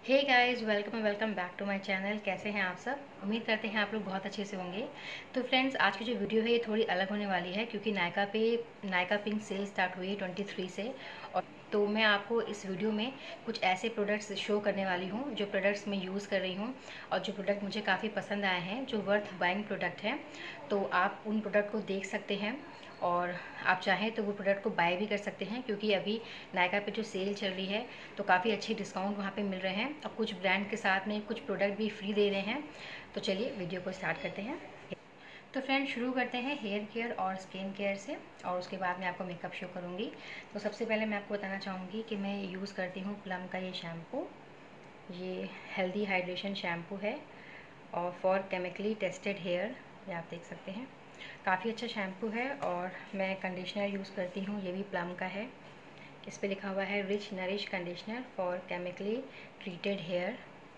Hey guys, welcome back to my channel. कैसे हैं आप सब? उम्मीद करते हैं आप लोग बहुत अच्छे से होंगे। तो फ्रेंड्स, आज की जो वीडियो है ये थोड़ी अलग होने वाली है क्योंकि नायका पिंक सेल स्टार्ट हुई है 23 से। और तो मैं आपको इस वीडियो में कुछ ऐसे प्रोडक्ट्स शो करने वाली हूँ जो प्रोडक्ट्स मैं यूज़ कर रही हूँ और जो प्रोडक्ट मुझे काफ़ी पसंद आए हैं, जो वर्थ बाइंग प्रोडक्ट हैं। तो आप उन प्रोडक्ट को देख सकते हैं और आप चाहें तो वो प्रोडक्ट को बाय भी कर सकते हैं क्योंकि अभी नायका पे जो सेल चल रही है तो काफ़ी अच्छी डिस्काउंट वहाँ पे मिल रहे हैं और कुछ ब्रांड के साथ में कुछ प्रोडक्ट भी फ्री दे रहे हैं। तो चलिए वीडियो को स्टार्ट करते हैं। तो फ्रेंड, शुरू करते हैं हेयर केयर और स्किन केयर से और उसके बाद मैं आपको मेकअप शो करूँगी। तो सबसे पहले मैं आपको बताना चाहूँगी कि मैं यूज़ करती हूँ प्लम का ये शैम्पू। ये हेल्दी हाइड्रेशन शैम्पू है और फॉर केमिकली टेस्टेड हेयर, ये आप देख सकते हैं। काफ़ी अच्छा शैम्पू है। और मैं कंडीशनर यूज़ करती हूँ, ये भी प्लम का है। इस पे लिखा हुआ है rich nourish conditioner for chemically treated hair.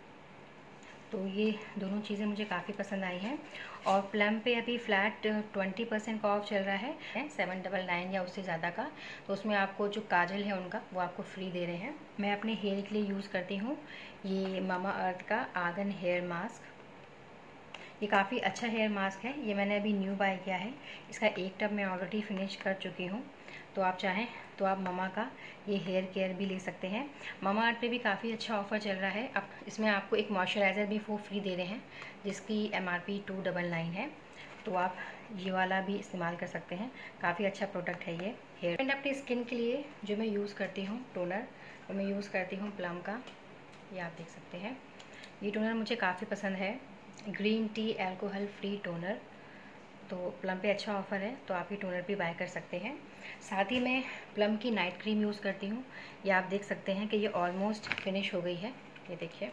तो ये दोनों चीज़ें मुझे काफ़ी पसंद आई हैं। और प्लम पे अभी फ्लैट 20% का ऑफ चल रहा है 799 या उससे ज़्यादा का। तो उसमें आपको जो काजल है उनका वो आपको फ्री दे रहे हैं। मैं अपने हेयर के लिए यूज़ करती हूँ ये मामा अर्थ का आर्गन हेयर मास्क। ये काफ़ी अच्छा हेयर मास्क है। ये मैंने अभी न्यू बाय किया है। इसका एक टब मैं ऑलरेडी फिनिश कर चुकी हूँ। तो आप चाहें तो आप ममा का ये हेयर केयर भी ले सकते हैं। ममा अर्थ पे भी काफ़ी अच्छा ऑफर चल रहा है। अब इसमें आपको एक मॉइस्चराइज़र भी वो फ्री दे रहे हैं जिसकी MRP 299 है। तो आप ये वाला भी इस्तेमाल कर सकते हैं। काफ़ी अच्छा प्रोडक्ट है ये हेयर। एंड अपनी स्किन के लिए जो मैं यूज़ करती हूँ टोनर, वो मैं यूज़ करती हूँ प्लम का। ये आप देख सकते हैं। ये टोनर मुझे काफ़ी पसंद है, green tea alcohol free toner. तो प्लम पे अच्छा ऑफ़र है तो आप ये टोनर भी बाय कर सकते हैं। साथ ही मैं प्लम की नाइट क्रीम यूज़ करती हूँ। ये आप देख सकते हैं कि ये ऑलमोस्ट फिनिश हो गई है। ये देखिए,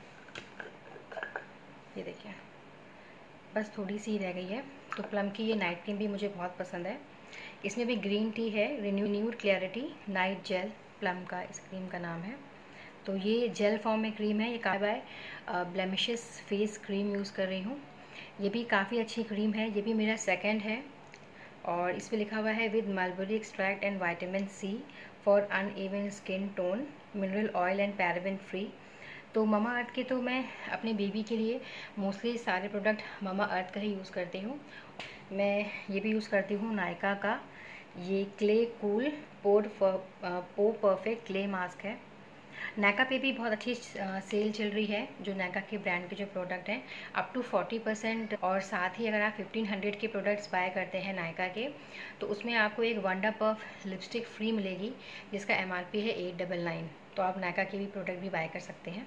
ये देखिए, बस थोड़ी सी रह गई है। तो प्लम की ये नाइट क्रीम भी मुझे बहुत पसंद है। इसमें भी ग्रीन टी है, renewed clarity night gel Plum का इस क्रीम का नाम है। तो ये जेल फॉर्म में क्रीम है। ये bye blemishes face cream use कर रही हूँ। ये भी काफ़ी अच्छी क्रीम है। ये भी मेरा सेकंड है और इस पर लिखा हुआ है with mulberry extract and vitamin C for uneven skin tone, mineral oil and paraben free. तो ममा अर्थ के तो मैं अपने बेबी के लिए मोस्टली सारे प्रोडक्ट ममा अर्थ का ही यूज़ करती हूँ। मैं ये भी यूज़ करती हूँ नायका का ये clay cool pore perfect clay mask है। नायका पे भी बहुत अच्छी सेल चल रही है। जो नायका के ब्रांड के जो प्रोडक्ट हैं अप टू 40%। और साथ ही अगर आप 1500 के प्रोडक्ट्स बाय करते हैं नायका के तो उसमें आपको एक वंडर पफ लिपस्टिक फ्री मिलेगी जिसका MRP है 899। तो आप नायका के भी प्रोडक्ट भी बाय कर सकते हैं।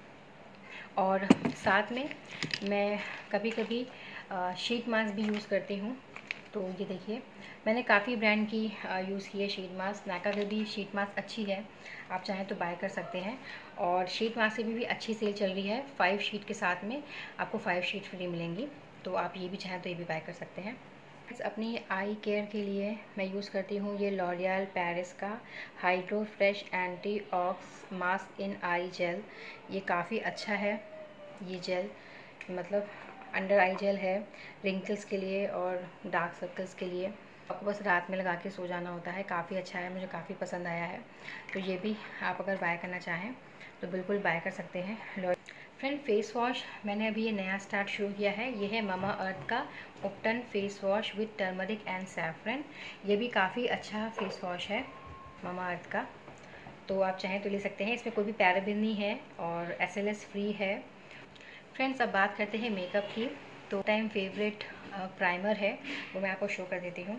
और साथ में मैं कभी कभी शीट मास्क भी यूज़ करती हूँ। तो ये देखिए, मैंने काफ़ी ब्रांड की यूज़ की है शीट मास्क। नायका की भी शीट मास्क अच्छी है, आप चाहें तो बाय कर सकते हैं। और शीट मास्क से भी अच्छी सेल चल रही है। 5 शीट के साथ में आपको 5 शीट फ्री मिलेंगी। तो आप ये भी चाहें तो ये भी बाय कर सकते हैं। अपनी आई केयर के लिए मैं यूज़ करती हूँ ये लॉरियल पेरिस का hydro fresh anti ox mask in eye gel. ये काफ़ी अच्छा है ये जेल, मतलब अंडर आई जेल है रिंकल्स के लिए और डार्क सर्कल्स के लिए। आपको बस रात में लगा के सो जाना होता है। काफ़ी अच्छा है, मुझे काफ़ी पसंद आया है। तो ये भी आप अगर बाय करना चाहें तो बिल्कुल बाय कर सकते हैं। फ्रेंड, फेस वॉश मैंने अभी ये नया स्टार्ट शुरू किया है। ये है ममा अर्थ का ubtan face wash with turmeric and saffron. ये भी काफ़ी अच्छा फेस वॉश है ममा अर्थ का। तो आप चाहें तो ले सकते हैं। इसमें कोई भी पैराबेन नहीं है और SLS फ्री है। फ्रेंड्स, अब बात करते हैं मेकअप की। तो टाइम फेवरेट प्राइमर है, वो मैं आपको शो कर देती हूँ।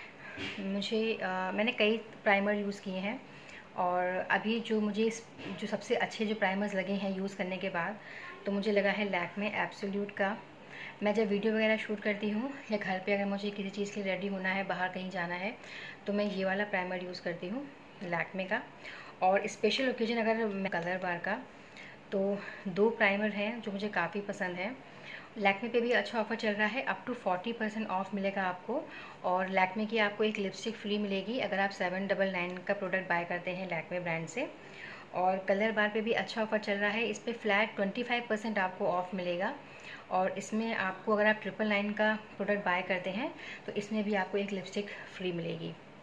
मैंने कई प्राइमर यूज़ किए हैं और अभी जो सबसे अच्छे जो प्राइमर्स लगे हैं यूज़ करने के बाद, तो मुझे लगा है लैक्मे एब्सोल्यूट का। मैं जब वीडियो वगैरह शूट करती हूँ या घर पे अगर मुझे किसी चीज़ के लिए रेडी होना है, बाहर कहीं जाना है, तो मैं ये वाला प्राइमर यूज़ करती हूँ लैक्मे का। और स्पेशल ओकेजन अगर मैं कलर बार का, तो 2 प्राइमर हैं जो मुझे काफ़ी पसंद है। लैक्मे पे भी अच्छा ऑफर चल रहा है, अप टू 40% ऑफ मिलेगा आपको। और लैक्मे की आपको एक लिपस्टिक फ्री मिलेगी अगर आप 799 का प्रोडक्ट बाय करते हैं लैक्मे ब्रांड से। और कलर बार पे भी अच्छा ऑफर चल रहा है, इस पर फ्लैट 25% आपको ऑफ मिलेगा। और इसमें आपको अगर आप 999 का प्रोडक्ट बाय करते हैं तो इसमें भी आपको एक लिपस्टिक फ्री मिलेगी।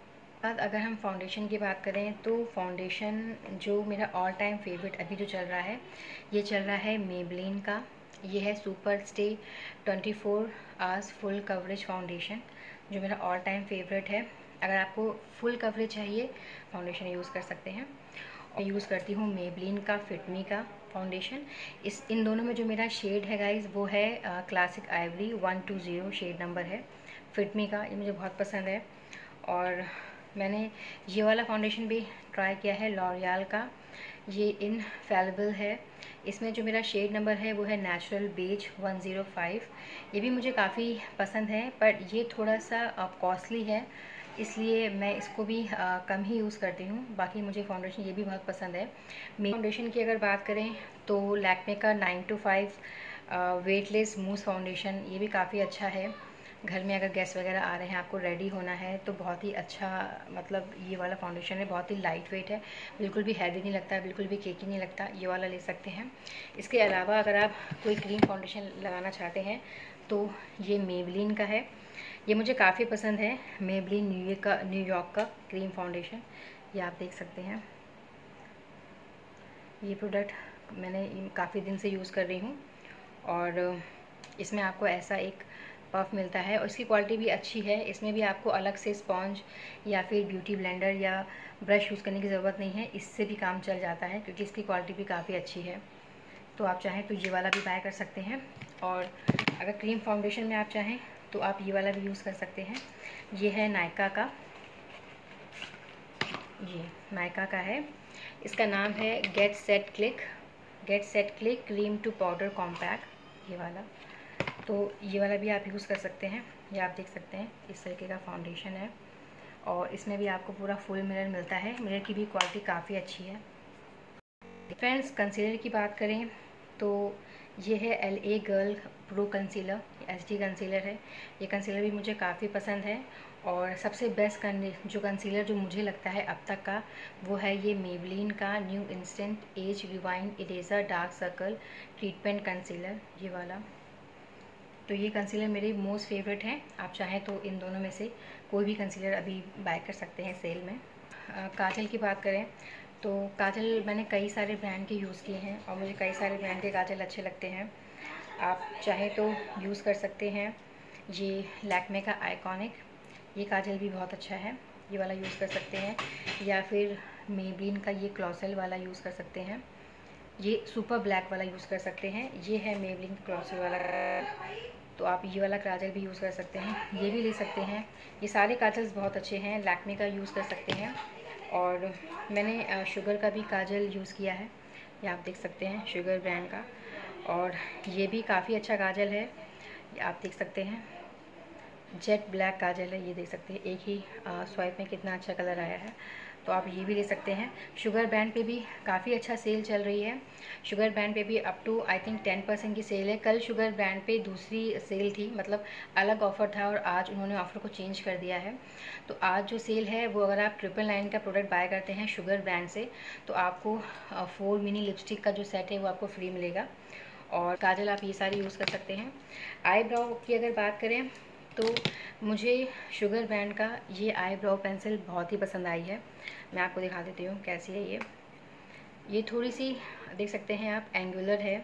बाद अगर हम फाउंडेशन की बात करें तो फाउंडेशन जो मेरा ऑल टाइम फेवरेट अभी जो चल रहा है, ये चल रहा है मेबलिन का। ये है super stay 24 hours full coverage foundation, जो मेरा ऑल टाइम फेवरेट है। अगर आपको फुल कवरेज चाहिए फाउंडेशन यूज़ कर सकते हैं। और यूज़ करती हूँ मेबलिन का फिटमी का फाउंडेशन। इन दोनों में जो मेरा शेड है गाइज वो है क्लासिक आइवरी 120 शेड नंबर है फिटमी का। ये मुझे बहुत पसंद है। और मैंने ये वाला फाउंडेशन भी ट्राई किया है लॉरियल का, ये इनफैलिबल है। इसमें जो मेरा शेड नंबर है वो है नेचुरल बेज 105। ये भी मुझे काफ़ी पसंद है, पर ये थोड़ा सा कॉस्टली है, इसलिए मैं इसको भी कम ही यूज़ करती हूँ। बाकी मुझे फाउंडेशन ये भी बहुत पसंद है। मेरी फाउंडेशन की अगर बात करें तो लैक्मे का 9 to 5 वेटलेस मूस फाउंडेशन, ये भी काफ़ी अच्छा है। घर में अगर गेस्ट वगैरह आ रहे हैं, आपको रेडी होना है, तो बहुत ही अच्छा मतलब ये वाला फाउंडेशन है। बहुत ही लाइट वेट है, बिल्कुल भी हैवी नहीं लगता है, बिल्कुल भी केकी नहीं लगता। ये वाला ले सकते हैं। इसके अलावा अगर आप कोई क्रीम फाउंडेशन लगाना चाहते हैं तो ये मेबलिन का है। ये मुझे काफ़ी पसंद है, मेबलिन न्यूयॉर्क का क्रीम फाउंडेशन। ये आप देख सकते हैं। ये प्रोडक्ट मैंने काफ़ी दिन से यूज़ कर रही हूँ और इसमें आपको ऐसा एक पफ मिलता है और इसकी क्वालिटी भी अच्छी है। इसमें भी आपको अलग से स्पॉन्ज या फिर ब्यूटी ब्लेंडर या ब्रश यूज़ करने की ज़रूरत नहीं है, इससे भी काम चल जाता है क्योंकि इसकी क्वालिटी भी काफ़ी अच्छी है। तो आप चाहें तो ये वाला भी बाय कर सकते हैं। और अगर क्रीम फाउंडेशन में आप चाहें तो आप ये वाला भी यूज़ कर सकते हैं। ये है नायका का, ये नायका का है। इसका नाम है get set click cream to powder compact, ये वाला। तो ये वाला भी आप यूज़ कर सकते हैं। ये आप देख सकते हैं इस तरीके का फाउंडेशन है और इसमें भी आपको पूरा फुल मिरर मिलता है। मिरर की भी क्वालिटी काफ़ी अच्छी है। फ्रेंड्स, कंसीलर की बात करें तो ये है LA girl pro concealer, HD concealer है। ये कंसीलर भी मुझे काफ़ी पसंद है और सबसे बेस्ट जो कंसीलर जो मुझे लगता है अब तक का, वो है ये मेबलिन का new instant age rewind eraser dark circle treatment concealer, ये वाला। तो ये कंसीलर मेरे मोस्ट फेवरेट हैं। आप चाहें तो इन दोनों में से कोई भी कंसीलर अभी बाय कर सकते हैं सेल में। काजल की बात करें तो काजल मैंने कई सारे ब्रांड के यूज़ किए हैं और मुझे कई सारे ब्रांड के काजल अच्छे लगते हैं। आप चाहें तो यूज़ कर सकते हैं ये लैक्मे का आइकॉनिक, ये काजल भी बहुत अच्छा है, ये वाला यूज़ कर सकते हैं। या फिर मेबलिन का ये क्लॉसेल वाला यूज़ कर सकते हैं। ये सुपर ब्लैक वाला यूज़ कर सकते हैं। ये है मेबलिन क्लॉसेल वाला, तो आप ये वाला काजल भी यूज़ कर सकते हैं, ये भी ले सकते हैं। ये सारे काजल्स बहुत अच्छे हैं, लैक्मे का यूज़ कर सकते हैं। और मैंने शुगर का भी काजल यूज़ किया है, ये आप देख सकते हैं शुगर ब्रांड का, और ये भी काफ़ी अच्छा काजल है। ये आप देख सकते हैं जेट ब्लैक काजल है, ये देख सकते हैं एक ही स्वाइप में कितना अच्छा कलर आया है। तो आप ये भी ले सकते हैं। शुगर ब्रांड पे भी काफ़ी अच्छा सेल चल रही है। शुगर ब्रांड पे भी अप टू आई थिंक 10% की सेल है। कल शुगर ब्रांड पे दूसरी सेल थी, मतलब अलग ऑफ़र था और आज उन्होंने ऑफ़र को चेंज कर दिया है। तो आज जो सेल है वो अगर आप 999 का प्रोडक्ट बाय करते हैं शुगर ब्रांड से तो आपको 4 मिनी लिपस्टिक का जो सेट है वो आपको फ्री मिलेगा। और काजल आप ये सारी यूज़ कर सकते हैं। आईब्राउ की अगर बात करें तो मुझे शुगर ब्रांड का ये आईब्राउ पेंसिल बहुत ही पसंद आई है। मैं आपको दिखा देती हूँ कैसी है ये थोड़ी सी देख सकते हैं आप एंगुलर है।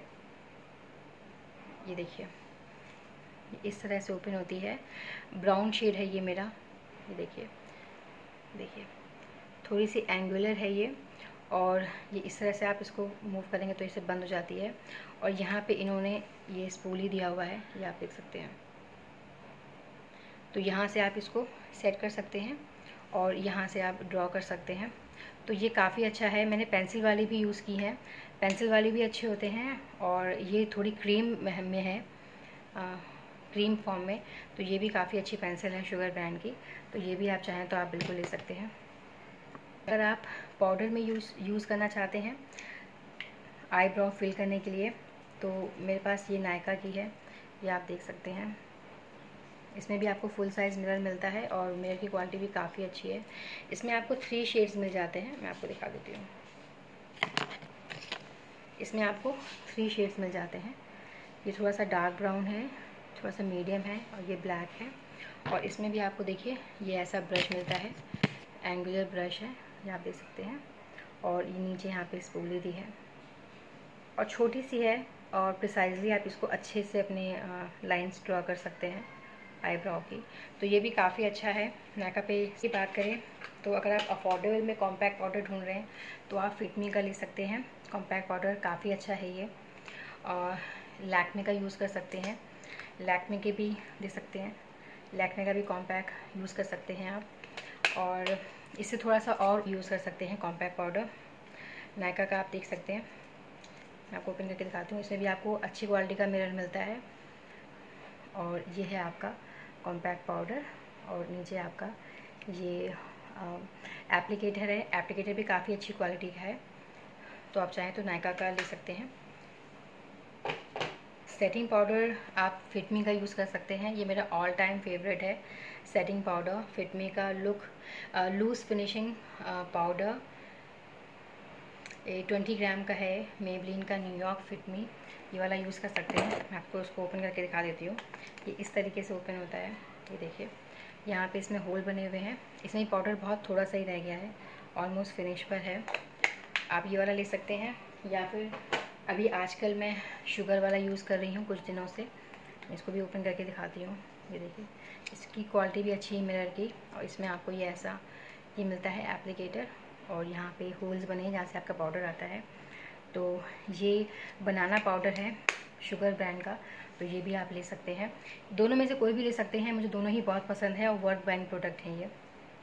ये देखिए इस तरह से ओपन होती है, ब्राउन शेड है ये मेरा। ये देखिए थोड़ी सी एंगुलर है ये, और ये इस तरह से आप इसको मूव करेंगे तो इसे बंद हो जाती है। और यहाँ पे इन्होंने ये स्पूली दिया हुआ है, ये आप देख सकते हैं। तो यहाँ से आप इसको सेट कर सकते हैं और यहाँ से आप ड्रॉ कर सकते हैं। तो ये काफ़ी अच्छा है। मैंने पेंसिल वाली भी यूज़ की है, पेंसिल वाली भी अच्छे होते हैं और ये थोड़ी क्रीम में है, क्रीम फॉर्म में। तो ये भी काफ़ी अच्छी पेंसिल है शुगर ब्रांड की, तो ये भी आप चाहें तो आप बिल्कुल ले सकते हैं। अगर आप पाउडर में यूज़ करना चाहते हैं आईब्रो फिल करने के लिए तो मेरे पास ये नायका की है, ये आप देख सकते हैं। इसमें भी आपको फुल साइज़ मिरर मिलता है और मिरर की क्वालिटी भी काफ़ी अच्छी है। इसमें आपको 3 शेड्स मिल जाते हैं, मैं आपको दिखा देती हूँ। इसमें आपको 3 शेड्स मिल जाते हैं। ये थोड़ा सा डार्क ब्राउन है, थोड़ा सा मीडियम है और ये ब्लैक है। और इसमें भी आपको देखिए ये ऐसा ब्रश मिलता है, एंगुलर ब्रश है, ये आप देख सकते हैं। और ये नीचे यहाँ पे स्पूली दी है और छोटी सी है, और प्रिसाइजली आप इसको अच्छे से अपने लाइंस ड्रॉ कर सकते हैं आईब्रो की। तो ये भी काफ़ी अच्छा है। नायका पे की बात करें तो अगर आप अफोर्डेबल में कॉम्पैक्ट पाउडर ढूंढ रहे हैं तो आप फिटमी का ले सकते हैं। कॉम्पैक्ट पाउडर काफ़ी अच्छा है ये। और लैक्मे का यूज़ कर सकते हैं, लैक्मे के भी दे सकते हैं, लैक्मे का भी कॉम्पैक्ट यूज़ कर सकते हैं आप। और इससे थोड़ा सा और यूज़ कर सकते हैं कॉम्पैक्ट पाउडर नायका का, आप देख सकते हैं। मैं आपको ओपन करके दिखाती हूँ। इसमें भी आपको अच्छी क्वालिटी का मिरर मिलता है। और ये है आपका कॉम्पैक्ट पाउडर, और नीचे आपका ये एप्लीकेटर है। एप्लीकेटर भी काफ़ी अच्छी क्वालिटी का है, तो आप चाहें तो नायका का ले सकते हैं। सेटिंग पाउडर आप फिटमी का यूज़ कर सकते हैं। ये मेरा ऑल टाइम फेवरेट है सेटिंग पाउडर, फिटमी का लूज़ फिनिशिंग पाउडर। ये 20 ग्राम का है, मेबलिन का न्यूयॉर्क फिटमी, ये वाला यूज़ कर सकते हैं। मैं आपको उसको ओपन करके दिखा देती हूँ। ये इस तरीके से ओपन होता है, ये देखिए। यहाँ पे इसमें होल बने हुए हैं। इसमें पाउडर बहुत थोड़ा सा ही रह गया है, ऑलमोस्ट फिनिश पर है। आप ये वाला ले सकते हैं, या फिर अभी आजकल मैं शुगर वाला यूज़ कर रही हूँ कुछ दिनों से। इसको भी ओपन करके दिखाती हूँ। ये देखिए, इसकी क्वालिटी भी अच्छी है मिरर की। और इसमें आपको ये ऐसा ये मिलता है एप्लीकेटर, और यहाँ पे होल्स बने हैं जहाँ से आपका पाउडर आता है। तो ये बनाना पाउडर है शुगर ब्रांड का, तो ये भी आप ले सकते हैं। दोनों में से कोई भी ले सकते हैं, मुझे दोनों ही बहुत पसंद है और वर्थ बाइंग प्रोडक्ट हैं ये।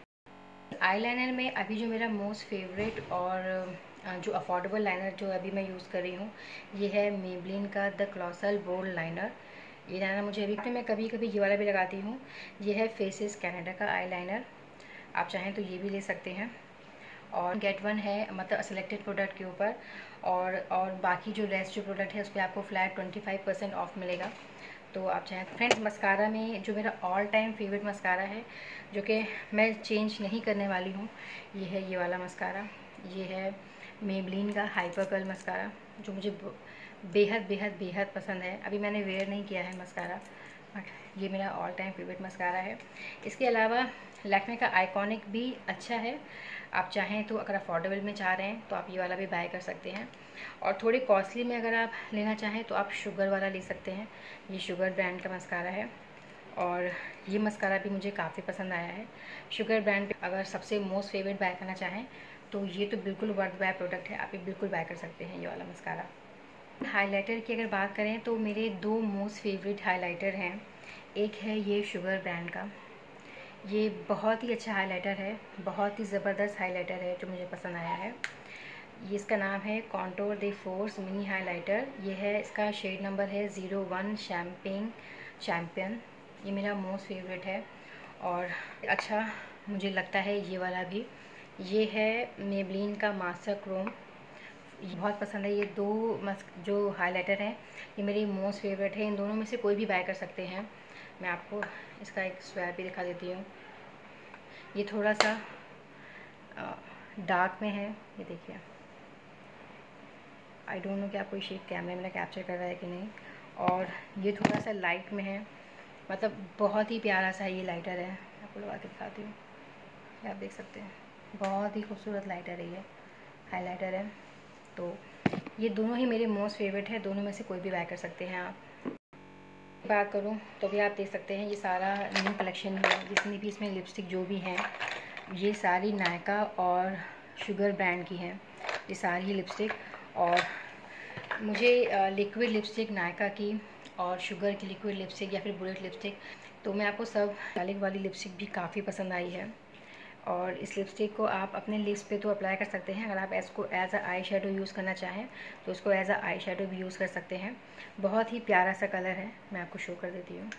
आईलाइनर में अभी जो मेरा मोस्ट फेवरेट और जो अफोर्डेबल लाइनर जो अभी मैं यूज़ कर रही हूँ, ये है मेबलिन का द क्लॉसल बोल्ड लाइनर। ये लाइनर मुझे अभी मैं कभी कभी ये वाला भी लगाती हूँ। ये है फेसेस कनाडा का आई लाइनर, आप चाहें तो ये भी ले सकते हैं। और गेट वन है, मतलब सिलेक्टेड प्रोडक्ट के ऊपर, और बाकी जो रेस्ट जो प्रोडक्ट है उस पर आपको फ्लैट 25% ऑफ मिलेगा। तो आप चाहें। फ्रेंड्स, मस्कारा में जो मेरा ऑल टाइम फेवरेट मस्कारा है, जो कि मैं चेंज नहीं करने वाली हूँ, ये है ये वाला मस्कारा। ये है मेबलिन का हाइपर कर्ल मस्कारा, जो मुझे बेहद बेहद बेहद पसंद है। अभी मैंने वेयर नहीं किया है मस्कारा, बट ये मेरा ऑल टाइम फेवरेट मस्कारा है। इसके अलावा लैक्मे का आइकॉनिक भी अच्छा है। आप चाहें तो अगर अफोर्डेबल में चाह रहे हैं तो आप ये वाला भी बाय कर सकते हैं। और थोड़ी कॉस्टली में अगर आप लेना चाहें तो आप शुगर वाला ले सकते हैं। ये शुगर ब्रांड का मस्कारा है, और ये मस्कारा भी मुझे काफ़ी पसंद आया है। शुगर ब्रांड पे अगर सबसे मोस्ट फेवरेट बाय करना चाहें तो ये तो बिल्कुल वर्थ बाय प्रोडक्ट है, आप ये बिल्कुल बाय कर सकते हैं ये वाला मस्कारा। हाइलाइटर की अगर बात करें तो मेरे दो मोस्ट फेवरेट हाइलाइटर हैं। एक है ये शुगर ब्रांड का, ये बहुत ही अच्छा हाइलाइटर है, बहुत ही ज़बरदस्त हाइलाइटर है जो मुझे पसंद आया है। ये इसका नाम है contour de force mini highlighter. ये है, इसका शेड नंबर है 01 चैम्पियन। ये मेरा मोस्ट फेवरेट है और अच्छा मुझे लगता है ये वाला भी। ये है मेबलिन का मास्टर क्रोम, ये बहुत पसंद है। ये दो जो हाइलाइटर हैं ये मेरी मोस्ट फेवरेट है। इन दोनों में से कोई भी बाय कर सकते हैं। मैं आपको इसका एक स्वैप भी दिखा देती हूँ। ये थोड़ा सा डार्क में है, ये देखिए। आई डोंट नो कि आपको ये कैमरे में कैप्चर कर रहा है कि नहीं। और ये थोड़ा सा लाइट में है, मतलब बहुत ही प्यारा सा ये लाइटर है। आपको लगा के दिखाती हूँ, ये आप देख सकते हैं। बहुत ही खूबसूरत लाइटर है, ये हाइलाइटर है। तो ये दोनों ही मेरे मोस्ट फेवरेट है, दोनों में से कोई भी बाय कर सकते हैं आप। बात करूँ तो भी आप देख सकते हैं ये सारा न्यू कलेक्शन है। जितनी भी इसमें लिपस्टिक जो भी हैं ये सारी नायका और शुगर ब्रांड की हैं, ये सारी ही लिपस्टिक। और मुझे लिक्विड लिपस्टिक नायका की और शुगर की लिक्विड लिपस्टिक या फिर बुलेट लिपस्टिक, तो मैं आपको सब मेटालिक वाली लिपस्टिक भी काफ़ी पसंद आई है। और इस लिपस्टिक को आप अपने लिप्स पे तो अप्लाई कर सकते हैं। अगर आप इसको as a eye shadow use करना चाहें तो इसको एज अ आई शेडो भी यूज़ कर सकते हैं। बहुत ही प्यारा सा कलर है, मैं आपको शो कर देती हूँ।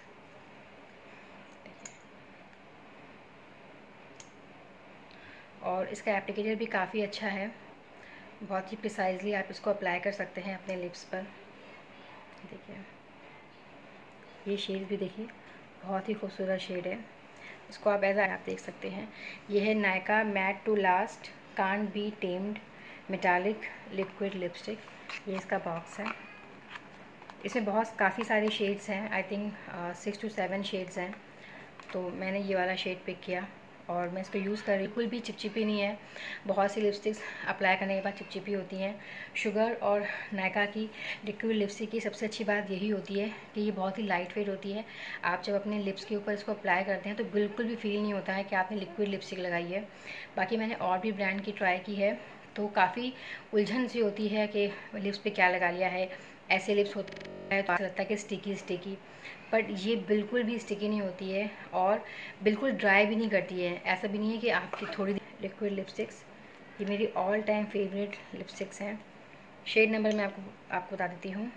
और इसका एप्लीकेटर भी काफ़ी अच्छा है, बहुत ही प्रिसाइजली आप इसको अप्लाई कर सकते हैं अपने लिप्स पर। देखिए ये शेड भी देखिए, बहुत ही खूबसूरत शेड है। इसको आप ऐसा आप देख सकते हैं। ये है Nykaa matte to last can't be tamed metallic liquid lipstick. ये इसका बॉक्स है। इसमें काफ़ी सारे शेड्स हैं, आई थिंक 6 to 7 शेड्स हैं। तो मैंने ये वाला शेड पिक किया और मैं इसको यूज़ कर रही हूँ। बिल्कुल भी चिपचिपी नहीं है। बहुत सी लिपस्टिक्स अप्लाई करने के बाद चिपचिपी होती हैं। शुगर और नायका की लिक्विड लिपस्टिक की सबसे अच्छी बात यही होती है कि ये बहुत ही लाइट वेट होती है। आप जब अपने लिप्स के ऊपर इसको अप्लाई करते हैं तो बिल्कुल भी फील नहीं होता है कि आपने लिक्विड लिपस्टिक लगाई है। बाकी मैंने और भी ब्रांड की ट्राई की है तो काफ़ी उलझन सी होती है कि लिप्स पे क्या लगा लिया है। ऐसे लिप्स होते हैं तो ऐसा लगता है कि स्टिकी, बट ये बिल्कुल भी स्टिकी नहीं होती है और बिल्कुल ड्राई भी नहीं करती है। ऐसा भी नहीं है कि आपकी थोड़ी लिक्विड लिपस्टिक्स, ये मेरी ऑल टाइम फेवरेट लिपस्टिक्स हैं। शेड नंबर मैं आपको बता देती हूँ।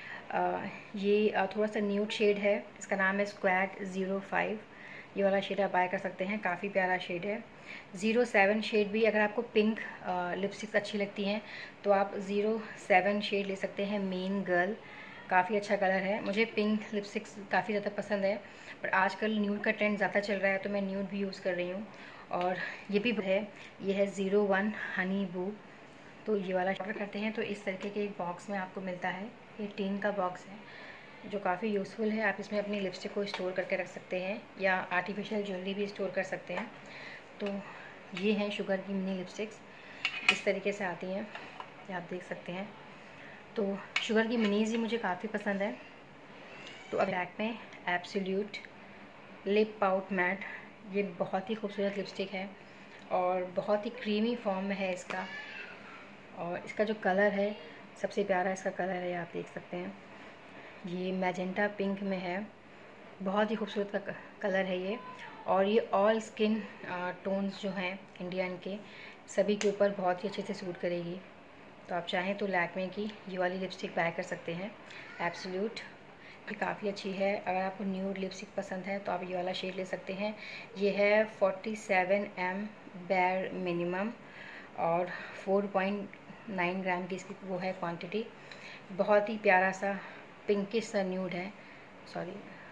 ये थोड़ा सा न्यूड शेड है, इसका नाम है स्क्वाड 05। ये वाला शेड आप बाय कर सकते हैं, काफ़ी प्यारा शेड है। 07 शेड भी, अगर आपको पिंक लिपस्टिक्स अच्छी लगती हैं तो आप 07 शेड ले सकते हैं। मेन गर्ल, काफ़ी अच्छा कलर है। मुझे पिंक लिपस्टिक्स काफ़ी ज़्यादा पसंद है, पर आजकल न्यूड का ट्रेंड ज़्यादा चल रहा है तो मैं न्यूड भी यूज़ कर रही हूँ। और ये भी है, ये है 01 हनी बू। तो ये वाला ऑर्डर करते हैं तो इस तरीके के एक बॉक्स में आपको मिलता है। ये टीन का बॉक्स है जो काफ़ी यूज़फुल है। आप इसमें अपनी लिपस्टिक को स्टोर करके रख सकते हैं या आर्टिफिशियल ज्वेलरी भी स्टोर कर सकते हैं। तो ये हैं शुगर की मिनी लिपस्टिक्स, इस तरीके से आती हैं, ये आप देख सकते हैं। तो शुगर की मिनीज़ ही मुझे काफ़ी पसंद है। तो अब ब्लैक में एब्सोल्यूट लिप पाउट मैट, ये बहुत ही खूबसूरत लिपस्टिक है और बहुत ही क्रीमी फॉर्म में है इसका। और इसका जो कलर है, सबसे प्यारा इसका कलर है, आप देख सकते हैं। ये मैजेंटा पिंक में है, बहुत ही खूबसूरत का कलर है ये। और ये ऑल स्किन टोन्स जो हैं इंडियन के, सभी के ऊपर बहुत ही अच्छे से सूट करेगी। तो आप चाहें तो लैक्मे की ये वाली लिपस्टिक बाय कर सकते हैं, एब्सोल्यूट। ये काफ़ी अच्छी है। अगर आपको न्यूड लिपस्टिक पसंद है तो आप ये वाला शेड ले सकते हैं। ये है 47 बेयर मिनिमम और 4.9 ग्राम की इसकी वो है क्वांटिटी। बहुत ही प्यारा सा पिंकिश सा न्यूड है, सॉरी,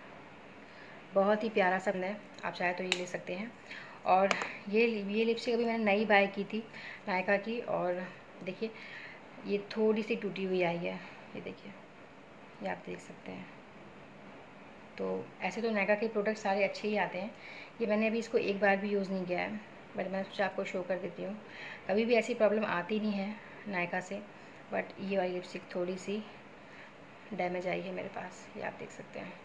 बहुत ही प्यारा सा है। आप चाहे तो ये ले सकते हैं। और ये लिपस्टिक अभी मैंने नई बाय की थी नायका की, और देखिए ये थोड़ी सी टूटी हुई आई है, ये देखिए, ये आप देख सकते हैं। तो ऐसे तो नायका के प्रोडक्ट सारे अच्छे ही आते हैं। ये मैंने अभी इसको एक बार भी यूज़ नहीं किया है, बट मैं सोचा आपको शो कर देती हूँ। कभी भी ऐसी प्रॉब्लम आती नहीं है नायका से, बट ये वाली लिपस्टिक थोड़ी सी डैमेज आई है मेरे पास, ये आप देख सकते हैं।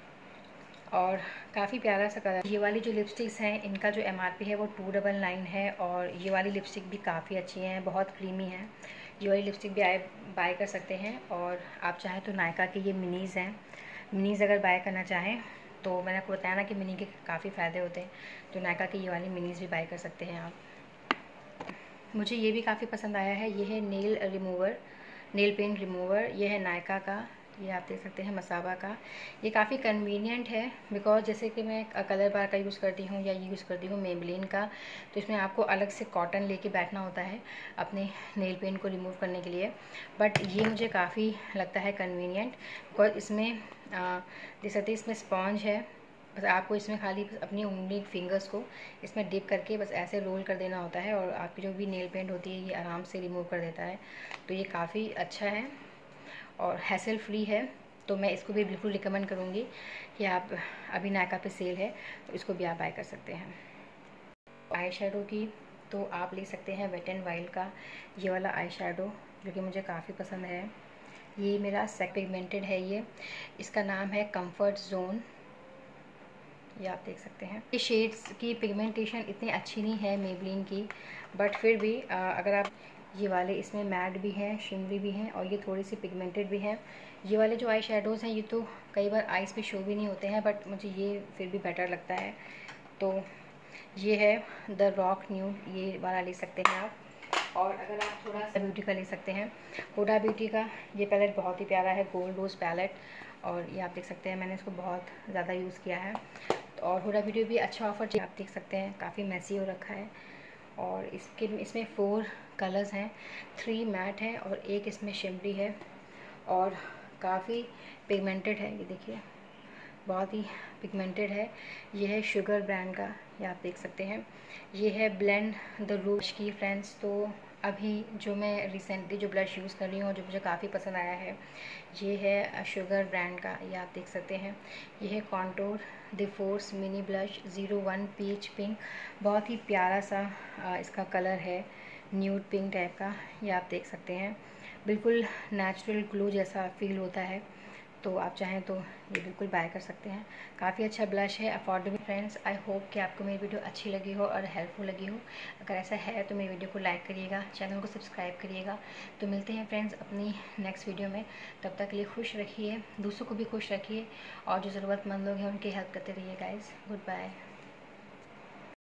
और काफ़ी प्यारा सा कलर। ये वाली जो लिपस्टिक्स हैं इनका जो MRP है वो 299 है। और ये वाली लिपस्टिक भी काफ़ी अच्छी हैं, बहुत क्रीमी हैं। ये वाली लिपस्टिक भी बाय कर सकते हैं। और आप चाहें तो नायका के ये मिनीज़ हैं, मिनीज़ अगर बाय करना चाहें तो मैंने आपको बताया ना कि मिनी के काफ़ी फ़ायदे होते हैं, तो नायका की ये वाली मिनीज़ भी बाय कर सकते हैं आप। मुझे ये भी काफ़ी पसंद आया है, ये है नेल पेंट रिमूवर। ये है नायका का, ये आप देख सकते हैं, मसाबा का। ये काफ़ी कन्वीनियंट है बिकॉज जैसे कि मैं कलर बार का यूज़ करती हूँ या ये यूज़ करती हूँ मेबलिन का, तो इसमें आपको अलग से कॉटन लेके बैठना होता है अपने नेल पेंट को रिमूव करने के लिए। बट ये मुझे काफ़ी लगता है कन्वीनियंट बिकॉज इसमें देख सकते हैं इसमें स्पॉन्ज है। बस आपको इसमें खाली अपनी उंगली फिंगर्स को इसमें डिप करके बस ऐसे रोल कर देना होता है और आपकी जो भी नेल पेंट होती है ये आराम से रिमूव कर देता है। तो ये काफ़ी अच्छा है और हैसल फ्री है। तो मैं इसको भी बिल्कुल रिकमेंड करूँगी कि आप, अभी नायका पे सेल है तो इसको भी आप बाय कर सकते हैं। आई शेडो की तो आप ले सकते हैं वेट एंड वाइल्ड का ये वाला आई शेडो, जो कि मुझे काफ़ी पसंद है। ये मेरा पिगमेंटेड है, ये इसका नाम है कंफर्ट जोन, ये आप देख सकते हैं। ये शेड्स की पिगमेंटेशन इतनी अच्छी नहीं है मेबलिन की, बट फिर भी अगर आप, ये वाले इसमें मैट भी हैं, शिमरी भी हैं और ये थोड़ी सी पिगमेंटेड भी हैं। ये वाले जो आई शेडोज़ हैं ये तो कई बार आइज़ पे शो भी नहीं होते हैं, बट मुझे ये फिर भी बेटर लगता है। तो ये है द रॉक न्यूड, ये वाला ले सकते हैं आप। और अगर आप थोड़ा सा ब्यूटी का ले सकते हैं, हुडा ब्यूटी का ये पैलेट बहुत ही प्यारा है, गोल्ड रोज़ पैलेट। और ये आप देख सकते हैं, मैंने इसको बहुत ज़्यादा यूज़ किया है। तो और हुडा ब्यूटी भी अच्छा ऑफर, आप देख सकते हैं, काफ़ी मैसी हो रखा है। और इसमें 4 कलर्स हैं, 3 मैट हैं और एक इसमें शिमरी है और काफ़ी पिगमेंटेड है। ये देखिए, बहुत ही पिगमेंटेड है। ये है शुगर ब्रांड का, ये आप देख सकते हैं। ये है ब्लेंड द रूज की फ्रेंड्स। तो अभी जो मैं रिसेंटली जो ब्लश यूज़ कर रही हूँ, जो मुझे काफ़ी पसंद आया है, ये है शुगर ब्रांड का। ये आप देख सकते हैं, ये है contour the force mini blush 01 peach pink. बहुत ही प्यारा सा इसका कलर है, न्यूड पिंक टाइप का। ये आप देख सकते हैं, बिल्कुल नेचुरल ग्लो जैसा फील होता है। तो आप चाहें तो ये बिल्कुल बाय कर सकते हैं। काफ़ी अच्छा ब्लश है, अफोर्डेबल। फ्रेंड्स, आई होप कि आपको मेरी वीडियो अच्छी लगी हो और हेल्पफुल लगी हो। अगर ऐसा है तो मेरी वीडियो को लाइक करिएगा, चैनल को सब्सक्राइब करिएगा। तो मिलते हैं फ्रेंड्स अपनी नेक्स्ट वीडियो में। तब तक के लिए खुश रखिए, दूसरों को भी खुश रखिए, और जो ज़रूरतमंद लोग हैं उनकी हेल्प करते रहिए गाइज़। Good bye.